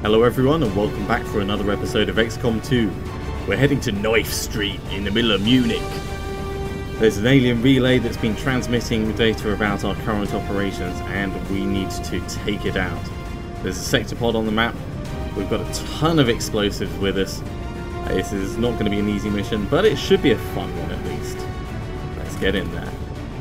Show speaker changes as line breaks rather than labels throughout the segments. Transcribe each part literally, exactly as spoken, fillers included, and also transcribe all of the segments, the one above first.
Hello everyone and welcome back for another episode of X COM two. We're heading to Knife Street in the middle of Munich. There's an alien relay that's been transmitting data about our current operations and we need to take it out. There's a sector pod on the map. We've got a ton of explosives with us. This is not going to be an easy mission, but it should be a fun one at least. Let's get in there.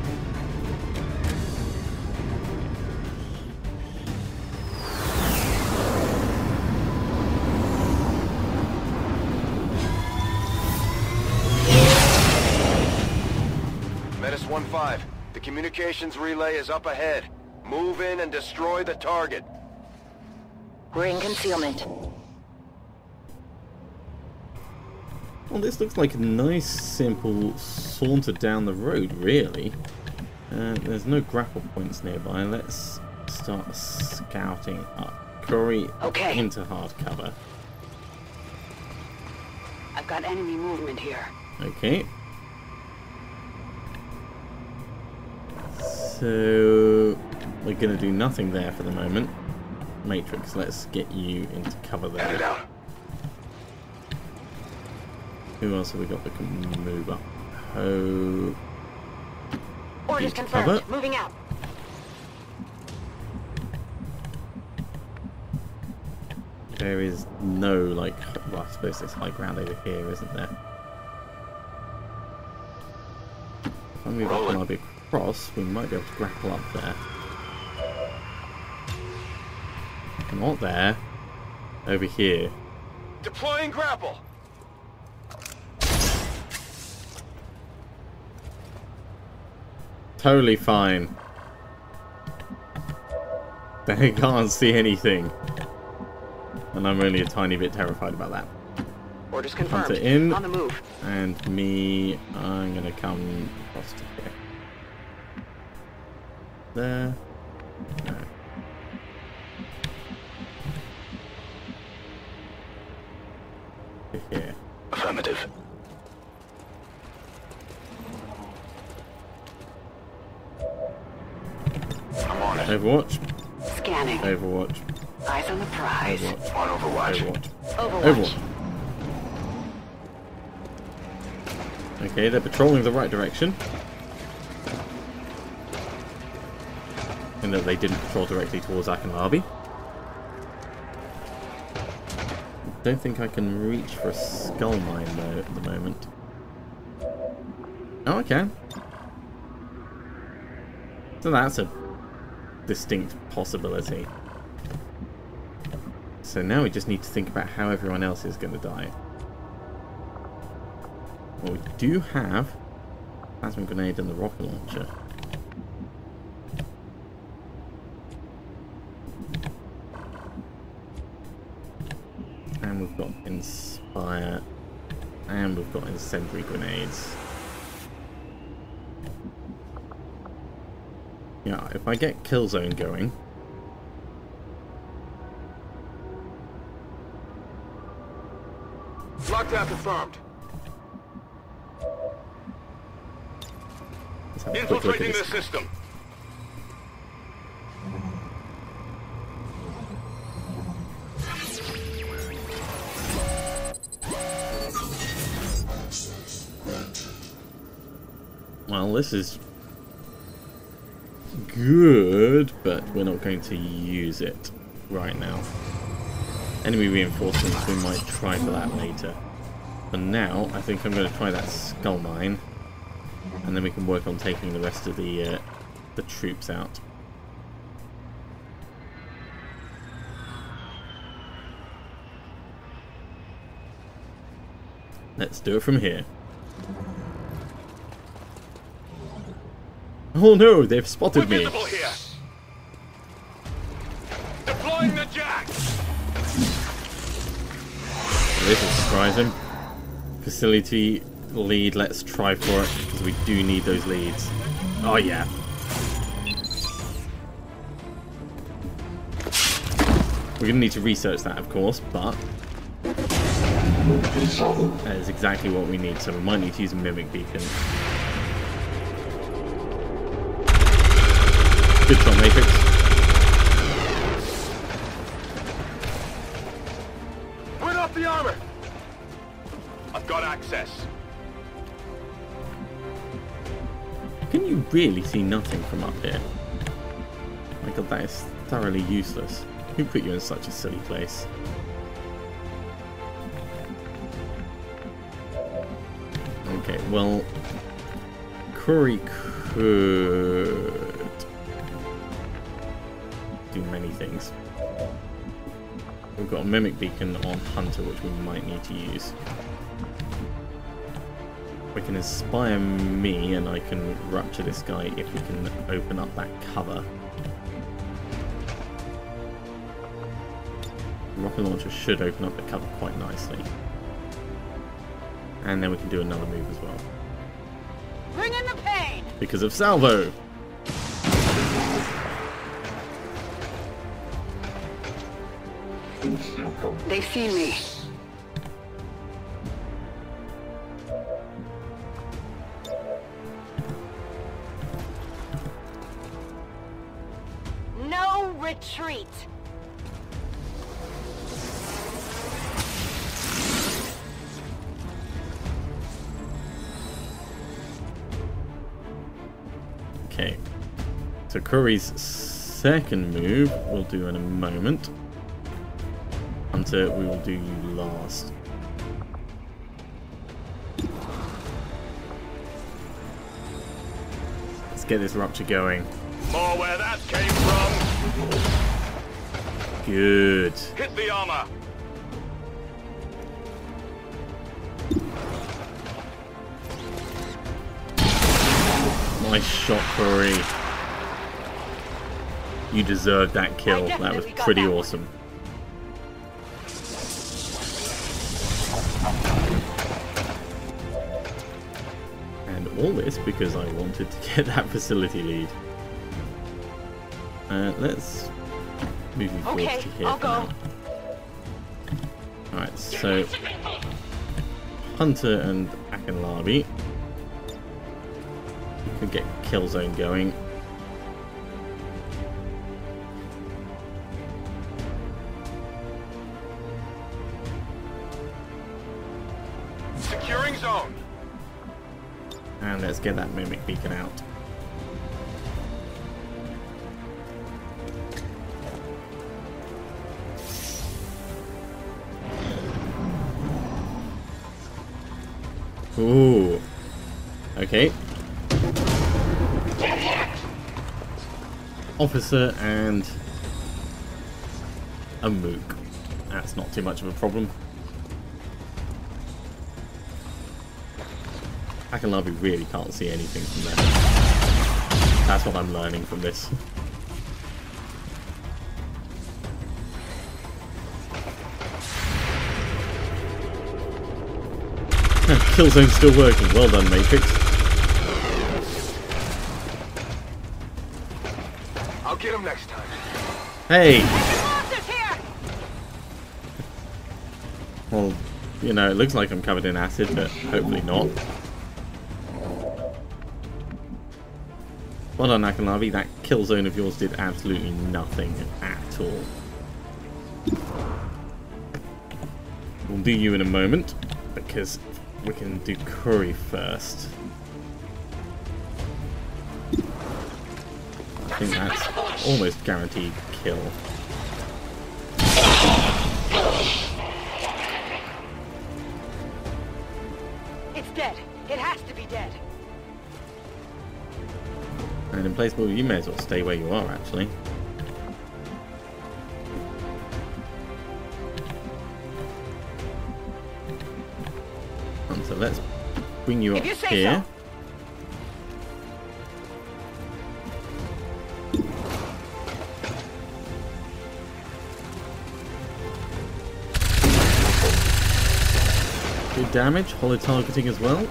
one five. The communications relay is up ahead. Move in and destroy the target.
We're in concealment.
Well, this looks like a nice, simple saunter down the road, really. Uh, there's no grapple points nearby. Let's start scouting up. Curry
okay.
into hard cover.
I've got enemy movement here.
Okay. So we're going to do nothing there for the moment. Matrix, let's get you into cover there.
Down.
Who else have we got that can move up? Oh,
orders confirmed.
Cover.
Moving out.
There is no like. Well, I suppose there's high ground over here, isn't there? If I move up and I'll be across, we might be able to grapple up there. Not there. Over here.
Deploying grapple.
Totally fine. They can't see anything. And I'm only a tiny bit terrified about that.
Orders confirmed.
Hunter in.
On the move.
And me, I'm gonna come across to here. There. No. To here.
Affirmative. I'm on it.
Overwatch.
Scanning.
Overwatch.
Eyes on the prize.
Overwatch.
On Overwatch.
Overwatch.
Overwatch.
Overwatch. Okay, they're patrolling the right direction. And that they didn't patrol directly towards Akanabi. Don't think I can reach for a skull mine though at the moment. Oh, I can. So that's a distinct possibility. So now we just need to think about how everyone else is going to die. Well, we do have plasma grenade and the rocket launcher. And we've got Inspire. And we've got incendiary grenades. Yeah, if I get kill zone going.
Lockdown confirmed.
Let's have a quick look at
Infiltrating
this.
the system.
Well, this is good, but we're not going to use it right now. Enemy reinforcements, we might try for that later. For now, I think I'm going to try that skull mine, and then we can work on taking the rest of the uh, the troops out. Let's do it from here. Oh no, they've spotted
We're
me.
visible here. Deploying the jack.
This is surprising. Facility lead, let's try for it, because we do need those leads. Oh yeah. We're going to need to research that, of course, but that is exactly what we need, so we might need to use a mimic beacon. Good shot, Matrix.
I've got access.
Can you really see nothing from up here? My god, that is thoroughly useless. Who put you in such a silly place? Okay, well, Curry could do many things. We've got a mimic beacon on Hunter, which we might need to use. We can inspire me, and I can rupture this guy if we can open up that cover. Rocket launcher should open up the cover quite nicely. And then we can do another move as well.
Bring in the pain!
Because of salvo!
They've seen me. No retreat!
Okay, so Curry's second move we'll do in a moment. Hunter, we will do you last. Let's get this rupture going.
More where that came from.
Good.
Hit the armor.
Nice shot, Curry. You deserved that kill. That was pretty awesome. And all this because I wanted to get that facility lead. Uh, let's move you forward
Okay,
to here.
I'll go.
Alright, so Hunter and Akinlabi could get kill zone going.
Securing zone.
And let's get that mimic beacon out. Ooh. Okay. Officer and a mook. That's not too much of a problem. Akinlabi really can't see anything from there. That's what I'm learning from this. Killzone's still working. Well done, Matrix.
I'll get him next time.
Hey!
Monsters here!
Well, you know, it looks like I'm covered in acid, but hopefully not. Well done, Akinlabi. That kill zone of yours did absolutely nothing at all. We'll do you in a moment, because we can do Curry first. I think that's almost guaranteed kill.
It's dead. It has to be dead.
And in place, well, you may as well stay where you are, actually. And so let's bring you up
If you say
here.
so.
Good damage, hollow targeting as well.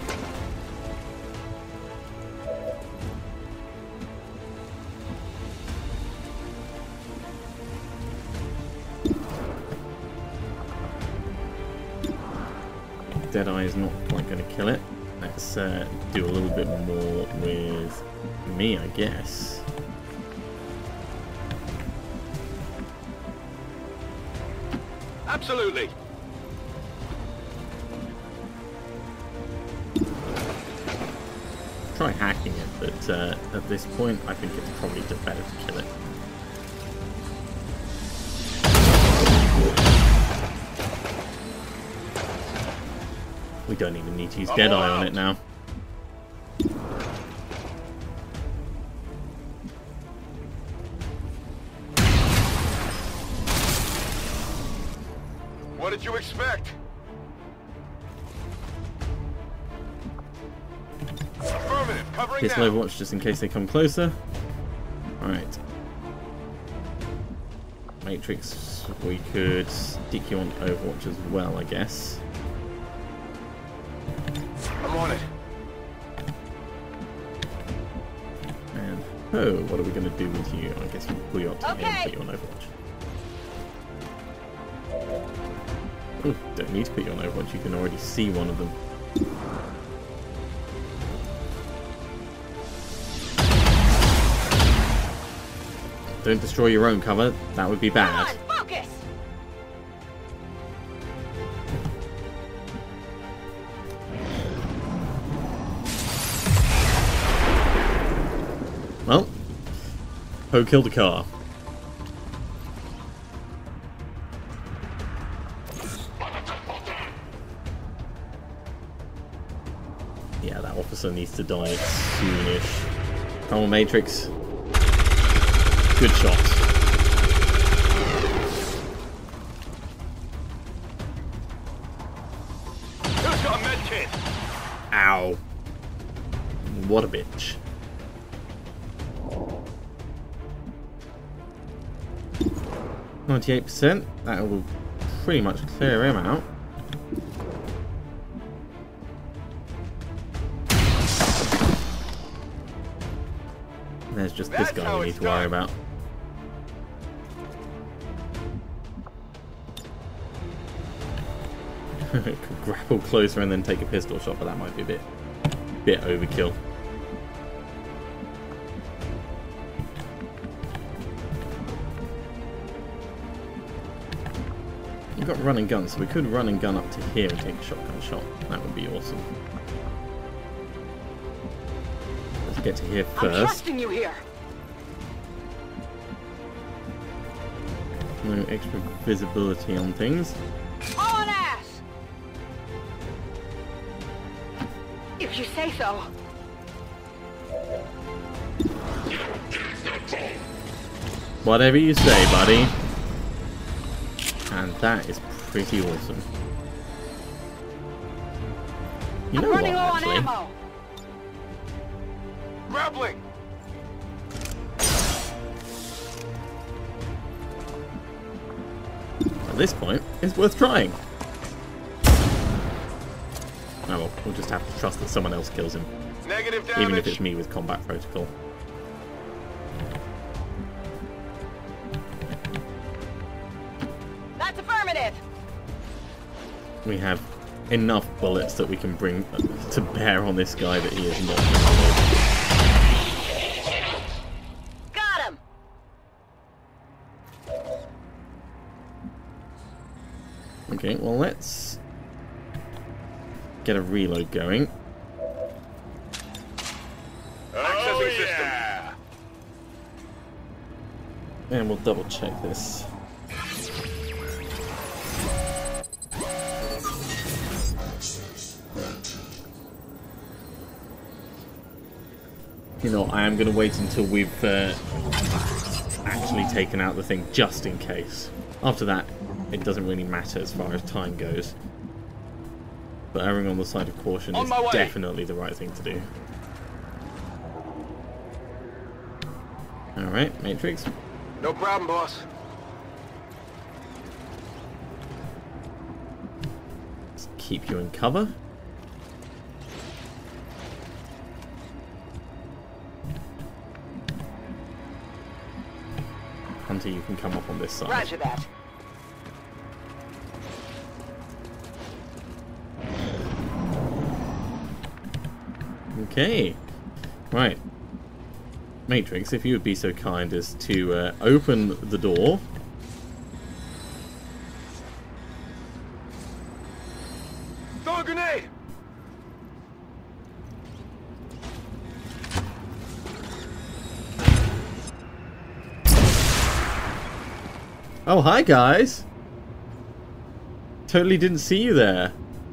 Deadeye is not quite going to kill it. Let's uh, do a little bit more with me, I guess.
Absolutely.
try hacking it, but uh, at this point I think it's probably just better to kill it. We don't even need to use Deadeye on it now.
What did you expect? Affirmative, covering
Pistol
now.
Overwatch just in case they come closer. Alright. Matrix, we could stick you on Overwatch as well, I guess.
I'm on it.
And, oh, what are we going to do with you? I guess we'll pull you up to here and
Okay.
put you on Overwatch. Ooh, don't need to put you on Overwatch, you can already see one of them. Don't destroy your own cover, that would be bad.
Come on, focus!
Well, Poe killed a car. Yeah, that officer needs to die soonish. Come on, Matrix. Good shot.
Who's got a med kit?
Ow. What a bitch. ninety-eight percent. That will pretty much clear him out. There's just this
That's
guy
how
we need
it's
to worry
done.
about. Could grapple closer and then take a pistol shot, but that might be a bit, bit overkill. We've got run and gun, so we could run and gun up to here and take a shotgun shot. That would be awesome. Let's get to here
I'm
first.
trusting you here.
No extra visibility on things.
On ass! If you say so.
Whatever you say, buddy. And that is pretty awesome. You know
I'm running
what,
low on
actually?
ammo.
Grappling.
At this point, it's worth trying. Oh well, we'll just have to trust that someone else kills him.
Negative damage.
Even if it's me with combat protocol.
That's affirmative.
We have enough bullets that we can bring to bear on this guy that he is not vulnerable.
Got him.
Okay, well let's get a reload going.
Accessing system.
And we'll double check this. You know, I am going to wait until we've uh, actually taken out the thing, just in case. After that, it doesn't really matter as far as time goes. But erring on the side of caution
On
is
my way.
definitely the right thing to do. Alright, Matrix.
No problem, boss.
Let's keep you in cover. Hunter, you can come up on this side.
Roger that.
Okay. Right. Matrix, if you would be so kind as to uh, open the door.
Throw a grenade.
Oh, hi guys! Totally didn't see you there.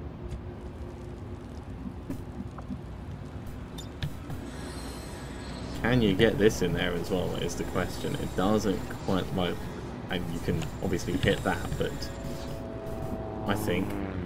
Can you get this in there as well, is the question. It doesn't quite, well, and you can obviously hit that, but I think.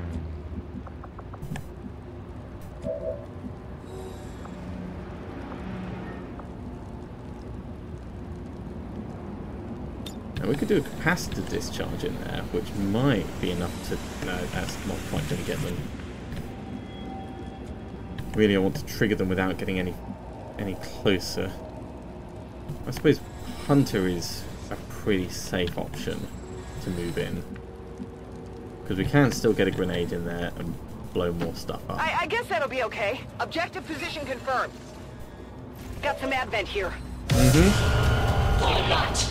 And we could do a capacitor discharge in there, which might be enough to... No, that's not quite going to get them. Really, I want to trigger them without getting any any closer. I suppose Hunter is a pretty safe option to move in. Because we can still get a grenade in there and blow more stuff up.
I, I guess that'll be okay. Objective position confirmed. Got some advent here.
Mm-hmm.
Why not?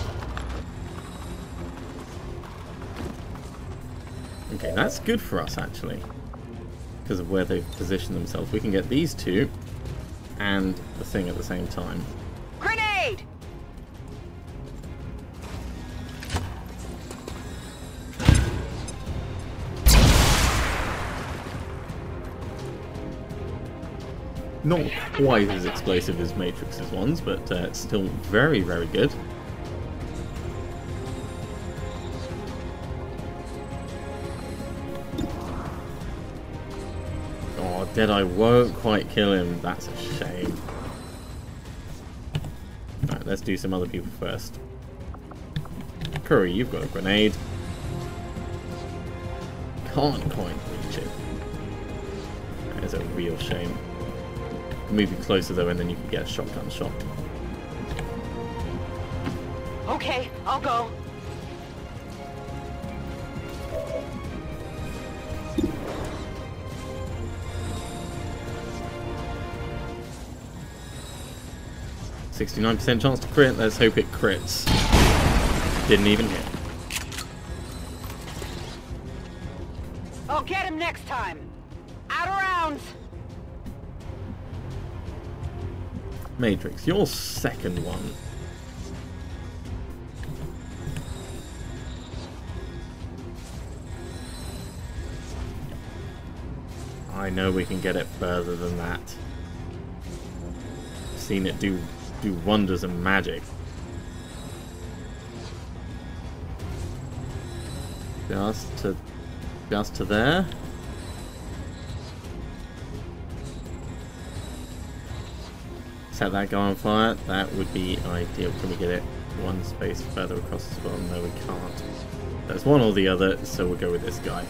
Okay, that's good for us, actually. Because of where they've positioned themselves. We can get these two and the thing at the same time.
Grenade!
Not quite as explosive as Matrix's ones, but uh, it's still very, very good. Oh, Deadeye won't quite kill him. That's a shame. Alright, let's do some other people first. Curry, you've got a grenade. Can't quite reach it. That is a real shame. Move you closer though, and then you can get a shotgun shot.
Okay, I'll go.
sixty-nine percent chance to crit. Let's hope it crits. Didn't even hit.
I'll get him next time. Out of rounds.
Matrix, your second one. I know we can get it further than that. I've seen it do do wonders and magic. Just to just to there. Set that guy on fire. That would be ideal. Can we get it one space further across as well? No, we can't. There's one or the other, so we'll go with this guy.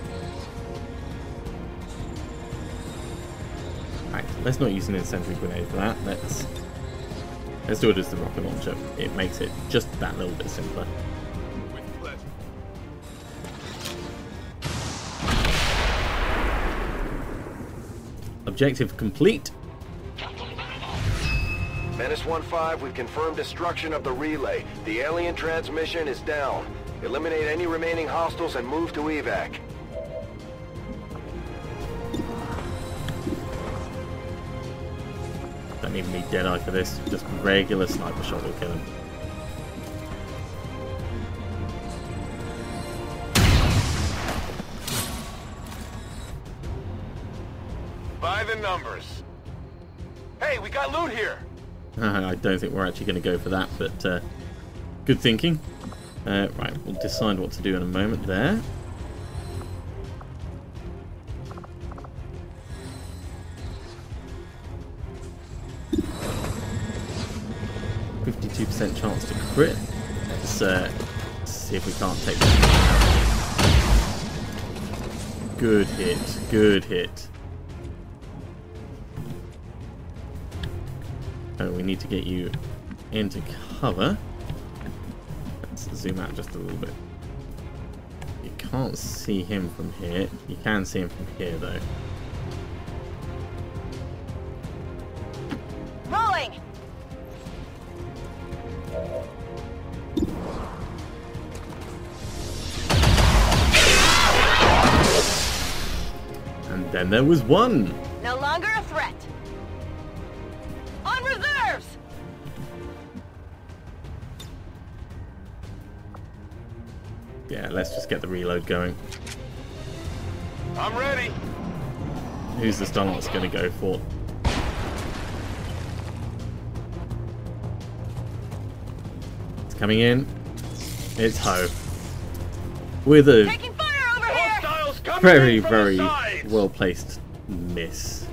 Right, let's not use an incendiary grenade for that. Let's let's do it as the rocket launcher. It makes it just that little bit simpler.
With pleasure.
Objective complete.
Menace one five, we've confirmed destruction of the relay. The alien transmission is down. Eliminate any remaining hostiles and move to evac.
Don't even need Deadeye for this. Just regular sniper shot will kill him.
By the numbers. Hey, we got loot here.
I don't think we're actually going to go for that, but uh, good thinking. Uh, right, we'll decide what to do in a moment there. fifty-two percent chance to crit. Let's uh, see if we can't take that. Good hit, good hit. Oh, we need to get you into cover. Let's zoom out just a little bit. You can't see him from here. You can see him from here, though.
Rolling.
And then there was one.
No longer a threat. On reserves.
Yeah, let's just get the reload going.
I'm ready.
Who's the Starlock's going to go for? It's coming in. It's Ho. With a
Taking fire over here!
Hostiles coming
very,
in from
very
the sides.
well placed miss.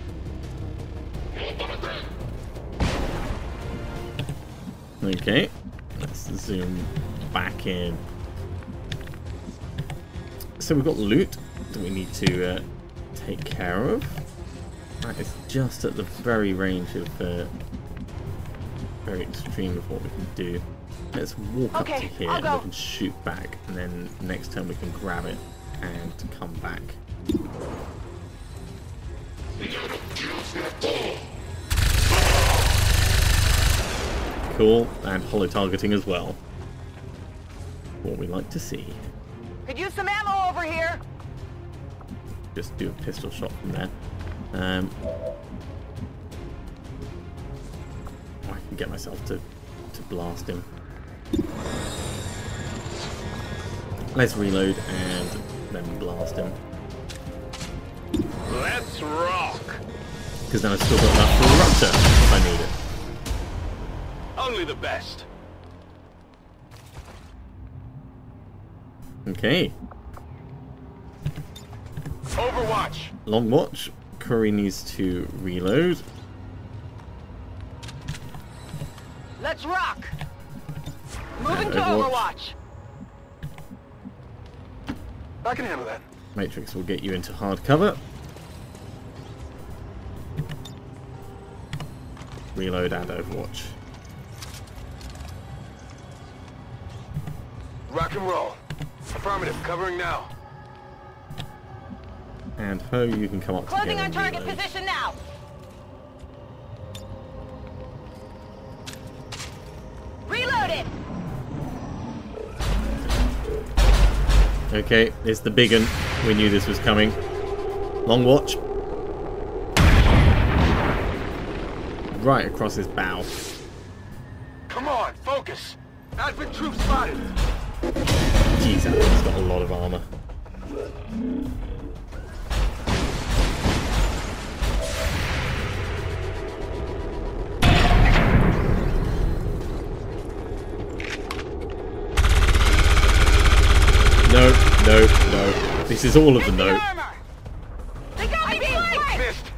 Okay, let's zoom back in. So we've got loot that we need to uh, take care of. That is just at the very range of, uh, very extreme of what we can do. Let's walk
Okay,
up to here
I'll
and
go.
we can shoot back, and then next turn we can grab it and come back. Cool, and hollow targeting as well. What we like to see.
Could use some ammo over here.
Just do a pistol shot from there. Um, I can get myself to, to blast him. Let's reload and then blast him.
Let's rock.
Because then I've still got enough for a rupture if I need it.
Only the best.
Okay.
Overwatch.
Long watch. Curry needs to reload.
Let's rock. Moving to
Overwatch.
Overwatch.
I can handle that.
Matrix will get you into hard cover. Reload and Overwatch.
Rock and roll. Affirmative. Covering now.
And Ho, you can come up to
Closing
here
on
and
target
reload.
position now. Reload it.
Okay, it's the big un. We knew this was coming. Long watch. Right across his bow.
Come on, focus. Advent troops spotted.
Jeez, that thing's got a lot of armor. No, no, no. This is all of the no.
Armor. They got me being flanked.
Missed.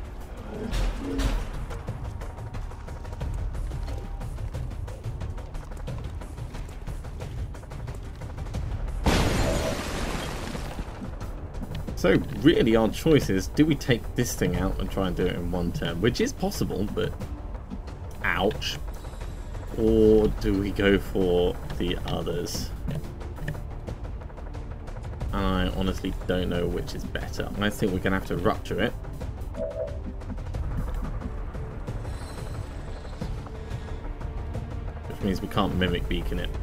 So really our choice is, do we take this thing out and try and do it in one turn? Which is possible, but ouch. Or do we go for the others? I honestly don't know which is better. I think we're going to have to rupture it. Which means we can't mimic beacon it.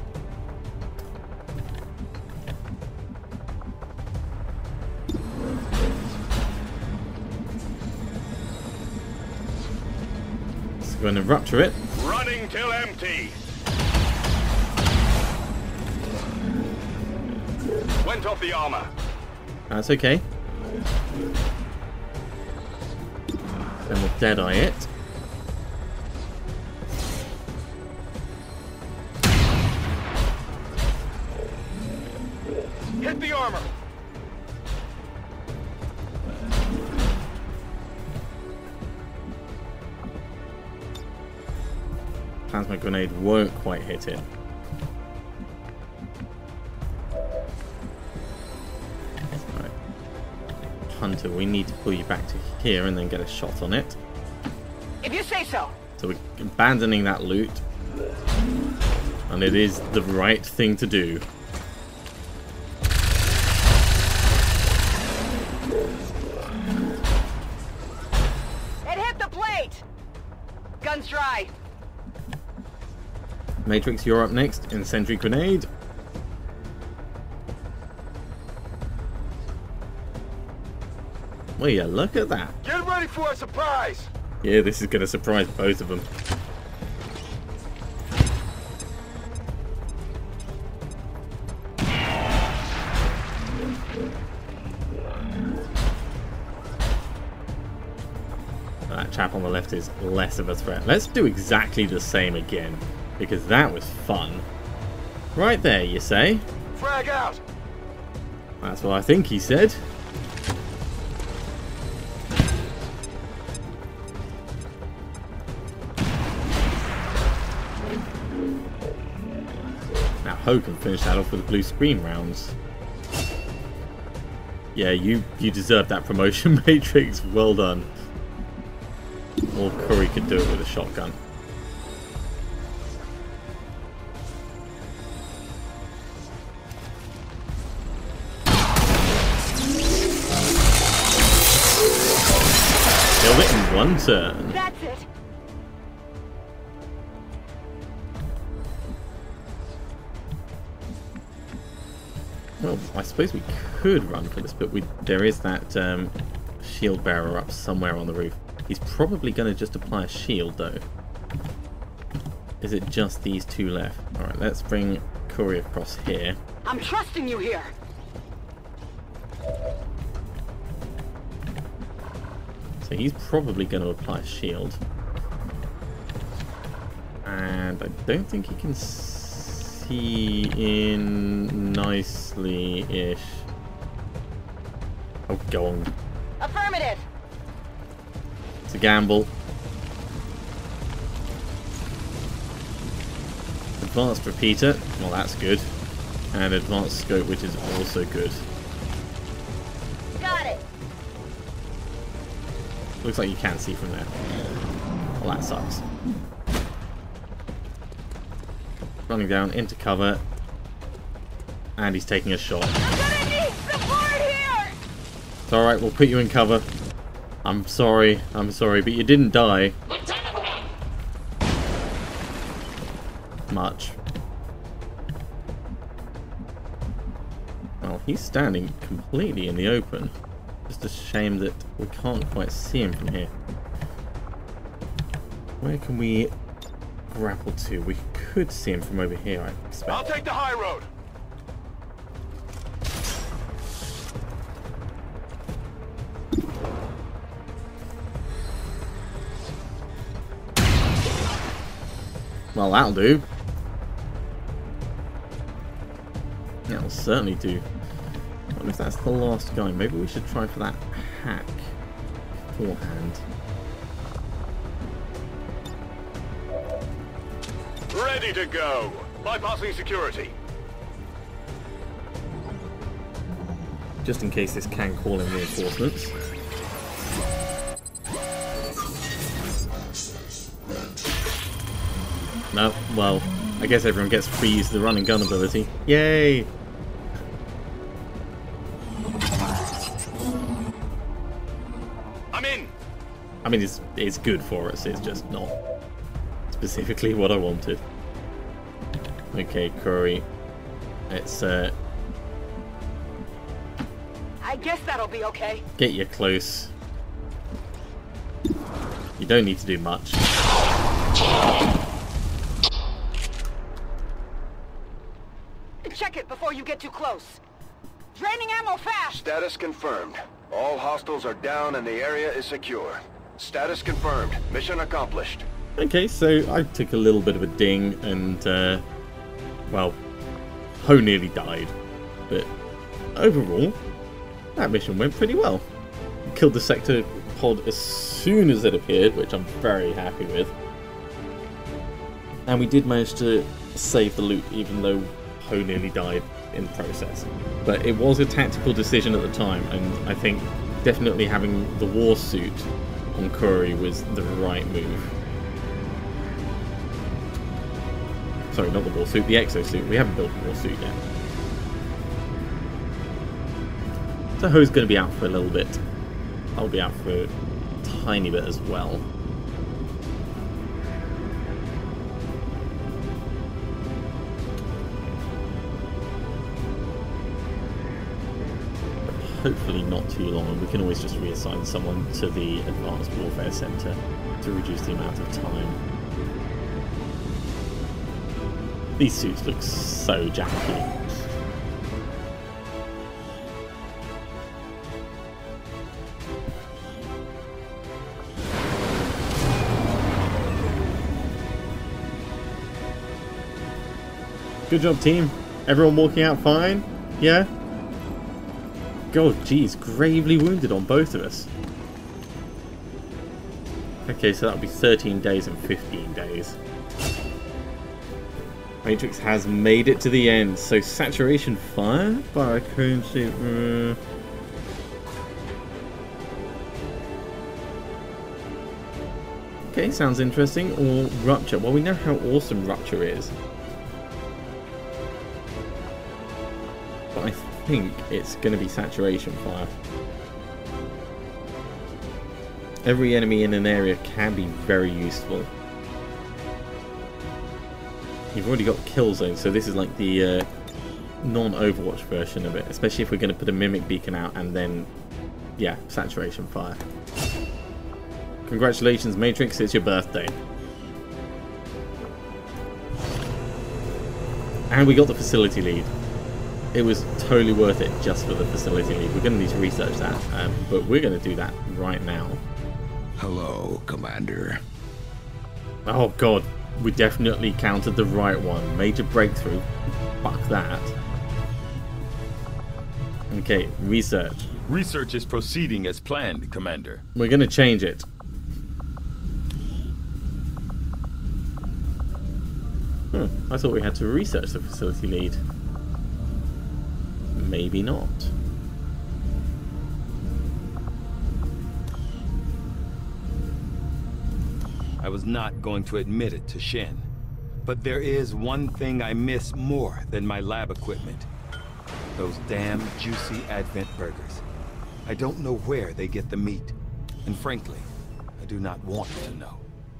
So we're going to rupture it.
Running till empty. Went off the armor.
That's okay. Then we'll deadeye it.
Hit the armor.
Plasma grenade won't quite hit it. Right. Hunter, we need to pull you back to here and then get a shot on it.
If you say so.
So we're abandoning that loot. And it is the right thing to do.
It hit the plate. Guns dry.
Matrix, you're up next. Incendiary grenade. Well, yeah, look at that.
Get ready for a surprise.
Yeah, this is going to surprise both of them. That chap on the left is less of a threat. Let's do exactly the same again, because that was fun. Right there, you say?
Frag out!
That's what I think he said. Now Ho can finish that off with blue screen rounds. Yeah, you, you deserve that promotion, Matrix. Well done. Or Curry could do it with a shotgun. Killed it in one turn.
That's it.
Well, I suppose we could run for this, but we there is that um, shield bearer up somewhere on the roof. He's probably going to just apply a shield, though. Is it just these two left? Alright, let's bring Curry across here.
I'm trusting you here.
So he's probably going to apply a shield. And I don't think he can see in nicely-ish. Oh, go on.
Affirmative.
It's a gamble. Advanced repeater, well that's good. And advanced scope, which is also good.
Got it.
Looks like you can see from there. Well, that sucks. Running down into cover. And he's taking a shot.
I'm gonna need support here.
It's alright, we'll put you in cover. I'm sorry, I'm sorry, but you didn't die. Much. Well, he's standing completely in the open. Just a shame that we can't quite see him from here. Where can we grapple to? We could see him from over here, I expect.
I'll take the high road.
Well, that'll do. That'll certainly do. I wonder if that's the last guy. Maybe we should try for that hack beforehand.
Ready to go. Bypassing security.
Just in case this can call in reinforcements. No, well, I guess everyone gets free use of the run and gun ability. Yay!
I'm in.
I mean, it's, it's good for us, it's just not specifically what I wanted. Okay, Curry. Let's uh,
I guess that'll be okay.
get you close. You don't need to do much.
Check it before you get too close. Draining ammo fast.
Status confirmed. All hostiles are down and the area is secure. Status confirmed. Mission accomplished.
Okay, so I took a little bit of a ding and, uh, well, Ho nearly died. But overall, that mission went pretty well. Killed the sector pod as soon as it appeared, which I'm very happy with. And we did manage to save the loot, even though Ho nearly died in the process. But it was a tactical decision at the time, and I think definitely having the war suit on Curry was the right move. Sorry, not the war suit, the exosuit. We haven't built the war suit yet. So Ho's going to be out for a little bit. I'll be out for a tiny bit as well. Hopefully not too long, and we can always just reassign someone to the Advanced Warfare Center to reduce the amount of time. These suits look so janky. Good job, team. Everyone walking out fine? Yeah? God, geez, gravely wounded on both of us. Okay, so that'll be thirteen days and fifteen days. Matrix has made it to the end. So saturation fire by currency. Uh... Okay, sounds interesting. Or rupture. Well, we know how awesome rupture is. But I think it's going to be saturation fire. Every enemy in an area can be very useful. You've already got kill zone, so this is like the uh, non-Overwatch version of it. Especially if we're going to put a mimic beacon out and then, yeah, saturation fire. Congratulations, Matrix, it's your birthday. And we got the facility lead. It was totally worth it just for the facility lead. We're going to need to research that, um, but we're going to do that right now.
Hello, Commander.
Oh god, we definitely counted the right one. Major breakthrough. Fuck that. Okay, research.
Research is proceeding as planned, Commander.
We're going to change it. Hmm, I thought we had to research the facility lead. Maybe not.
I was not going to admit it to Shen, but there is one thing I miss more than my lab equipment. Those damn juicy Advent burgers. I don't know where they get the meat, and frankly, I do not want to know.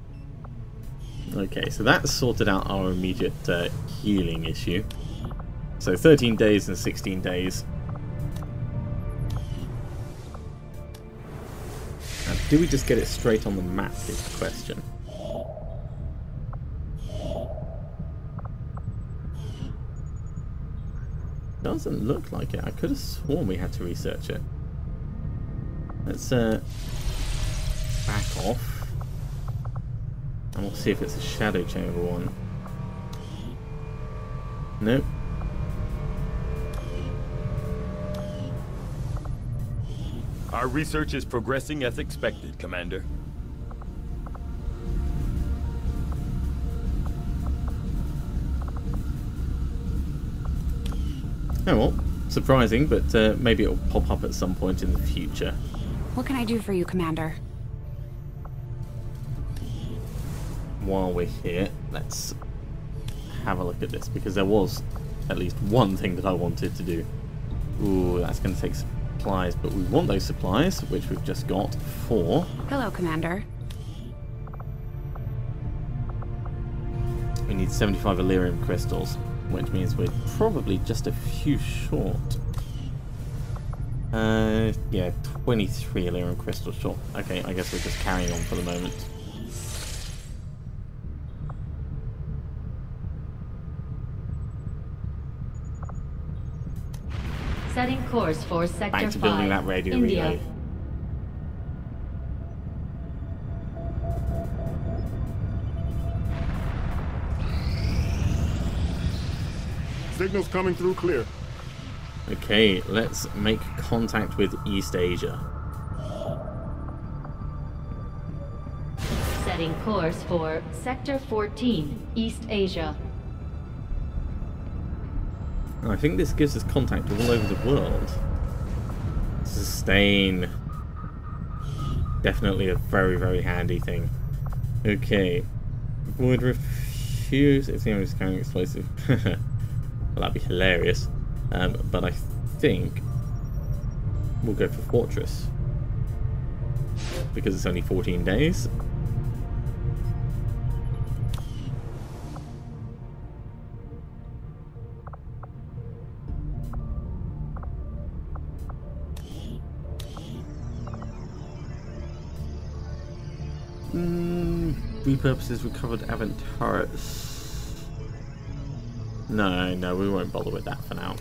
Okay, so that's sorted out our immediate uh, healing issue. So thirteen days and sixteen days. Now, do we just get it straight on the map is the question. Doesn't look like it. I could have sworn we had to research it. Let's uh, back off. And we'll see if it's a shadow chamber one. Nope.
Our research is progressing as expected, Commander.
Oh well, surprising, but uh, maybe it'll pop up at some point in the future.
What can I do for you, Commander?
While we're here, let's have a look at this, because there was at least one thing that I wanted to do. Ooh, that's going to take supplies, but we want those supplies, which we've just got for...
Hello, Commander.
We need seventy-five Elerium crystals, which means we're probably just a few short. Uh, yeah, twenty-three Elerium crystals short. Okay, I guess we're just carrying on for the moment.
Setting course for Sector
Back to building
five,
that radio
India.
relay.
Signals coming through clear.
Okay, let's make contact with East Asia.
Setting course for Sector fourteen, East Asia.
I think this gives us contact all over the world. Sustain. Definitely a very, very handy thing. Okay. Would refuse if the enemy is carrying explosive. Well, that'd be hilarious. Um, but I think we'll go for Fortress. Because it's only fourteen days. Mm, repurposes recovered Avant turrets. No, no, we won't bother with that for now.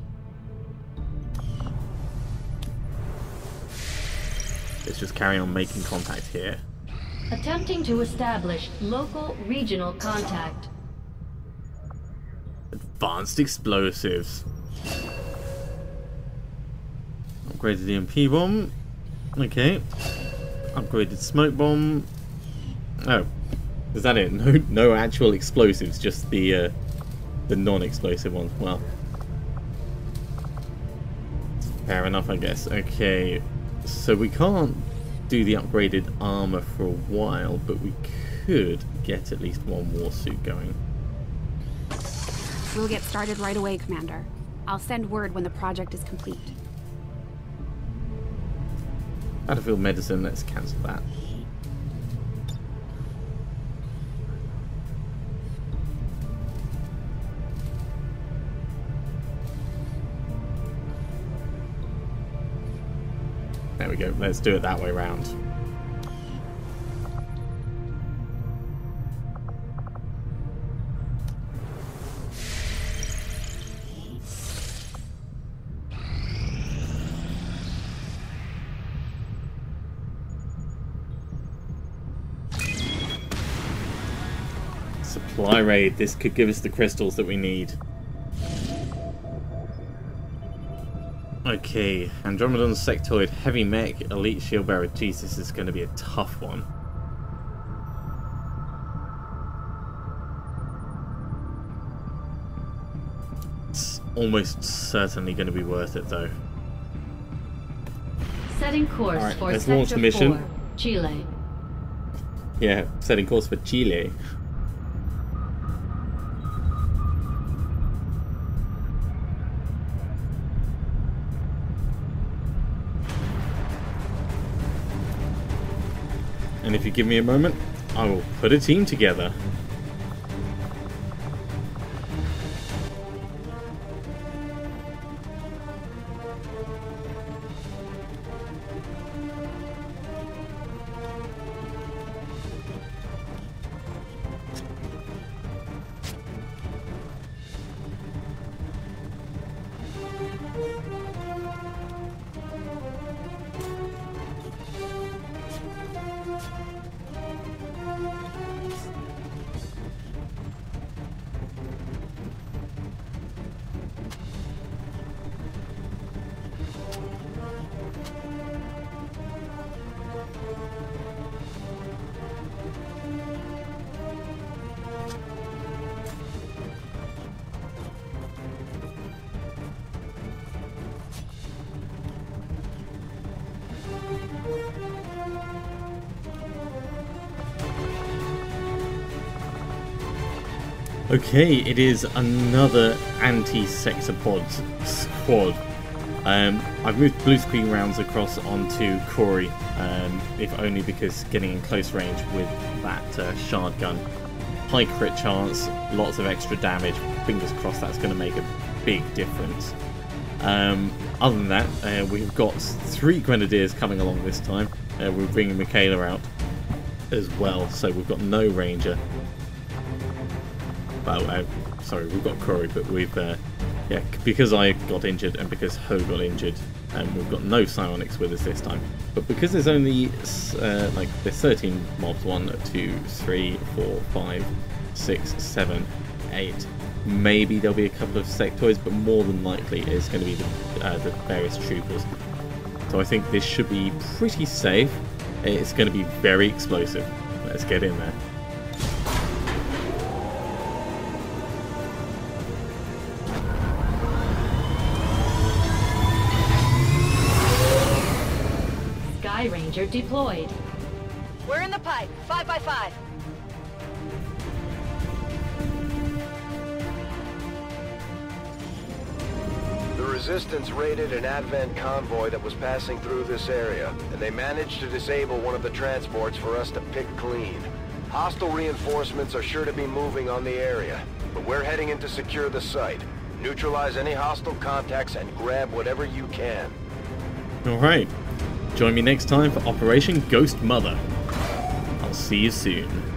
Let's just carry on making contact here.
Attempting to establish local regional contact.
advanced explosives. Upgraded E M P bomb. Okay. Upgraded smoke bomb. Oh, is that it? No, no actual explosives, just the uh, the non-explosive ones. Well, fair enough, I guess. Okay, so we can't do the upgraded armor for a while, but we could get at least one war suit going.
We'll get started right away, Commander. I'll send word when the project is complete.
Battlefield medicine, let's cancel that. There we go, let's do it that way round. Supply raid, this could give us the crystals that we need. Okay, Andromedon Sectoid, Heavy Mech, Elite Shield Bearer. Jeez, this is going to be a tough one. It's almost certainly going to be worth it, though.
Setting course
right,
for
let's launch
Sector
the mission.
four, Chile.
Yeah, setting course for Chile. And if you give me a moment, I will put a team together. Okay, it is another anti-sector pod squad. Um, I've moved blue screen rounds across onto Corey, um, if only because getting in close range with that uh, shard gun. High crit chance, lots of extra damage. Fingers crossed that's going to make a big difference. Um, other than that, uh, we've got three Grenadiers coming along this time. Uh, we're bringing Michaela out as well, so we've got no Ranger. Well, uh, sorry, we've got Corey, but we've, uh, yeah, because I got injured and because Ho got injured, and um, we've got no psionics with us this time. But because there's only, uh, like, there's thirteen mobs, one, two, three, four, five, six, seven, eight. Maybe there'll be a couple of sectoids, but more than likely it's going to be the, uh, the various troopers. So I think this should be pretty safe. It's going to be very explosive. Let's get in there.
Sky Ranger deployed.
We're in the pipe. Five by five.
The Resistance raided an Advent convoy that was passing through this area, and they managed to disable one of the transports for us to pick clean. Hostile reinforcements are sure to be moving on the area, but we're heading in to secure the site. Neutralize any hostile contacts and grab whatever you can.
Alright, join me next time for Operation Ghost Mother. I'll see you soon.